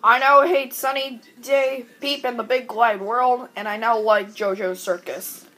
I now hate Sunny Day, Peep, and the Big Wide World, and I now like JoJo's Circus.